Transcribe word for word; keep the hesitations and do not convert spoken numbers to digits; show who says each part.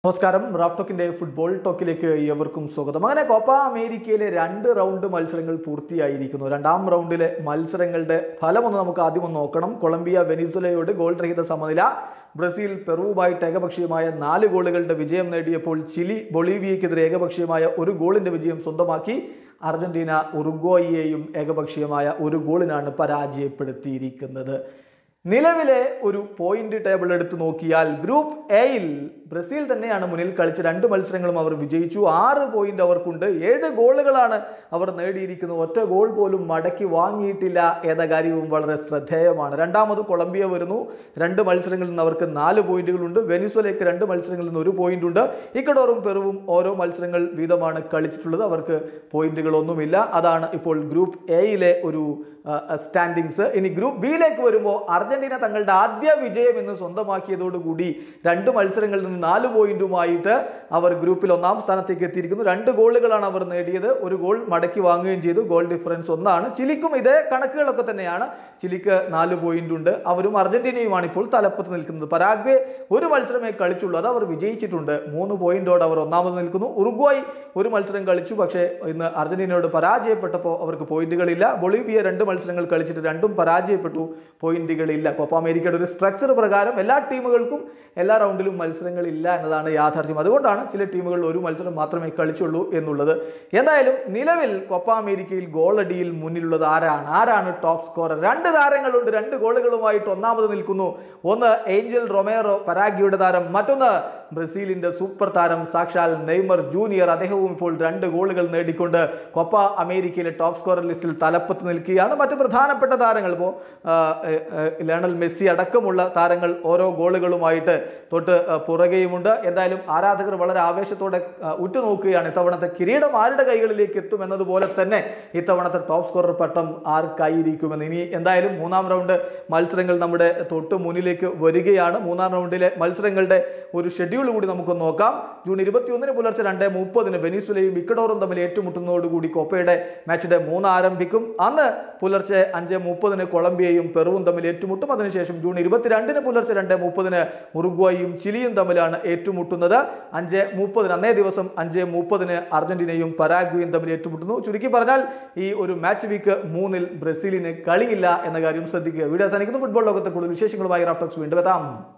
Speaker 1: നമസ്കാരം. Raf ടോക്കിന്റെ football ടോക്കിലേക്ക് ഏവർക്കും സ്വാഗതം. അങ്ങനെ കോപ്പ അമേരിക്കയിലെ രണ്ട് റൗണ്ട് മത്സരങ്ങൾ പൂർത്തിയായിരിക്കുന്നു. രണ്ടാം റൗണ്ടിലെ മത്സരങ്ങളുടെ ഫലം ഒന്ന് നമുക്ക് ആദ്യം ഒന്ന് നോക്കണം. കൊളംബിയ വെനിസുലയോട് ഗോൾ രഹിത സമനില. ബ്രസീൽ പെറുവുമായിട്ട് ഏകപക്ഷീയമായ നാല് ഗോളുകളുടെ വിജയം നേടിയപ്പോൾ ചിലി ബൊളീവിയക്കെതിരെ ഏകപക്ഷീയമായ ഒരു ഗോളിന്റെ വിജയം സ്വന്തമാക്കി. അർജന്റീന ഉറുഗ്വായിയെയും ഏകപക്ഷീയമായ ഒരു ഗോളിനാണ് പരാജയപ്പെടുത്തിയിരിക്കുന്നത്. നിലവിലെ ഒരു പോയിന്റ് ടേബിൾ എടുത്ത് നോക്കിയാൽ ഗ്രൂപ്പ് എയിൽ ബ്രസീൽ തന്നെയാണ് മുന്നിൽ. കളിച്ച രണ്ട് മത്സരങ്ങളും അവർ വിജയിച്ചു. ആറ് പോയിന്റ് അവർക്കുണ്ട്. ഏഴ് ഗോളുകളാണ് അവർ നേടിയിരിക്കുന്നത്. ഒറ്റ ഗോൾ പോലും മടക്കി വാങ്ങിയിട്ടില്ല എന്ന കാര്യവും വളരെ ശ്രദ്ധേയമാണ്. രണ്ടാമത് കൊളംബിയ വരുന്നു. രണ്ട് മത്സരങ്ങളിൽ നിന്ന് അവർക്ക് നാല് പോയിന്റുകളുണ്ട്. വെനിസ്വലയ്ക്ക് രണ്ട് മത്സരങ്ങളിൽ നിന്ന് ഒരു പോയിന്റ് ഉണ്ട്. ഇക്കഡോറും പെറുവും ഓരോ മത്സരങ്ങൾ വീതമാണ് കളിച്ചിട്ടുള്ളത്. അവർക്ക് പോയിന്റുകളൊന്നുമില്ല. അതാണ് ഇപ്പോൾ ഗ്രൂപ്പ് എയിലെ ഒരു സ്റ്റാൻഡിങ്സ്. ഇനി ഗ്രൂപ്പ് ബിയിലേക്ക് വരുമ്പോൾ അർജന്റീന തങ്ങളുടെ ആദ്യ വിജയം എന്ന് സ്വന്തമാക്കിയതോടുകൂടി രണ്ട് മത്സരങ്ങളിൽ നിന്ന് നാല് പോയിന്റുമായിട്ട് അവർ ഗ്രൂപ്പിൽ ഒന്നാം സ്ഥാനത്തേക്ക് എത്തിയിരിക്കുന്നു. രണ്ട് ഗോളുകളാണ് അവർ നേടിയത്. ഒരു ഗോൾ മടക്കി വാങ്ങുകയും ചെയ്തു. ഗോൾ ഡിഫറൻസ് ഒന്നാണ്. ചിലിക്കും ഇതേ കണക്കുകളൊക്കെ തന്നെയാണ്. ചിലിക്ക് നാല് പോയിന്റ് ഉണ്ട്. അവരും അർജന്റീനയുമാണ് ഇപ്പോൾ തലപ്പത്ത് നിൽക്കുന്നത്. പരാഗ്വേ ഒരു മത്സരമേ കളിച്ചുള്ളൂ. അത് അവർ വിജയിച്ചിട്ടുണ്ട്. മൂന്ന് പോയിന്റോടെ അവർ ഒന്നാമത് നിൽക്കുന്നു. ഉറുഗ്വായി ഒരു മത്സരം കളിച്ചു. പക്ഷേ ഇന്ന് അർജന്റീനയോട് പരാജയപ്പെട്ടപ്പോൾ അവർക്ക് പോയിന്റുകളില്ല. ബൊളീവിയ രണ്ട് മത്സരങ്ങൾ കളിച്ചിട്ട് രണ്ടും പരാജയപ്പെട്ടു. പോയിന്റുകളില്ല. കോപ്പ അമേരിക്കയുടെ ഒരു സ്ട്രക്ചർ പ്രകാരം എല്ലാ ടീമുകൾക്കും എല്ലാ റൗണ്ടിലും മത്സരങ്ങളില്ല എന്നതാണ് യാഥാർത്ഥ്യം. അതുകൊണ്ടാണ് ചില ടീമുകൾ ഒരു മത്സരം മാത്രമേ കളിച്ചുള്ളൂ എന്നുള്ളത്. എന്തായാലും നിലവിൽ കോപ്പ അമേരിക്കയിൽ ഗോളടിയിൽ മുന്നിലുള്ളത് ആരാണ്? ആരാണ് ടോപ്പ് സ്കോറർ? രണ്ട് താരങ്ങളുണ്ട്. രണ്ട് ഗോളുകളുമായിട്ട് ഒന്നാമത് നിൽക്കുന്നു. ഒന്ന് ഏഞ്ചൽ റൊമേറോ, പരാഗ്വയുടെ താരം. മറ്റൊന്ന് ബ്രസീലിന്റെ സൂപ്പർ താരം സാക്ഷാൽ നെയ്മർ ജൂനിയർ. അദ്ദേഹവും ഇപ്പോൾ രണ്ട് ഗോളുകൾ നേടിക്കൊണ്ട് കോപ്പ അമേരിക്കയിലെ ടോപ്പ് സ്കോറർ ലിസ്റ്റിൽ തലപ്പത്ത് നിൽക്കുകയാണ്. മറ്റ് പ്രധാനപ്പെട്ട താരങ്ങൾ ഇപ്പോൾ ലയണൽ മെസ്സി അടക്കമുള്ള താരങ്ങൾ ഓരോ ഗോളുകളുമായിട്ട് തൊട്ട് പുറകെയുമുണ്ട്. എന്തായാലും ആരാധകർ വളരെ ആവേശത്തോടെ ഉറ്റുനോക്കുകയാണ് ഇത്തവണത്തെ കിരീടം ആരുടെ കൈകളിലേക്ക് എത്തും എന്നതുപോലെ തന്നെ ഇത്തവണത്തെ ടോപ്പ് സ്കോറർ പട്ടം ആർക്കായിരിക്കുമെന്ന്. ഇനി എന്തായാലും മൂന്നാം റൗണ്ട് മത്സരങ്ങൾ നമ്മുടെ തൊട്ട് മുന്നിലേക്ക് വരികയാണ്. മൂന്നാം റൗണ്ടിലെ മത്സരങ്ങളുടെ ഒരു ഷെഡ്യൂൾ കൂടി നമുക്ക് നോക്കാം. ജൂൺ ഇരുപത്തിയൊന്നിന് പുലർച്ചെ രണ്ട് മുപ്പതിന് വെനിസുലയും ഇക്കഡോറും തമ്മിൽ ഏറ്റുമുട്ടുന്നതോടുകൂടി കോപ്പയുടെ മാച്ച് ഡേ മൂന്ന് ആരംഭിക്കും. അന്ന് പുലർച്ചെ അഞ്ച് മുപ്പതിന് കൊളംബിയയും പെറുവും തമ്മിൽ ഏറ്റുമുട്ടും. അതിനുശേഷം ജൂൺ ഇരുപത്തിരണ്ടിന് പുലർച്ചെ രണ്ട് മുപ്പതിന് ഉറുഗ്വായും ചിലിയും തമ്മിലാണ് ഏറ്റുമുട്ടുന്നത്. അഞ്ച് മുപ്പതിന് അന്നേ ദിവസം അഞ്ച് മുപ്പതിന് അർജന്റീനയും പരാഗ്വയും തമ്മിൽ ഏറ്റുമുട്ടുന്നു. ചുരുക്കി പറഞ്ഞാൽ ഈ ഒരു മാച്ച് വീക്ക് മൂന്നിൽ ബ്രസീലിന് കളിയില്ല എന്ന കാര്യം ശ്രദ്ധിക്കുക. വീഡിയോ അവസാനിക്കുന്നു. ഫുട്ബോൾ ലോകത്തെ കൂടുതൽ വിശേഷങ്ങളുമായി റാഫ് ടോക്സ് വീണ്ടും എത്താം.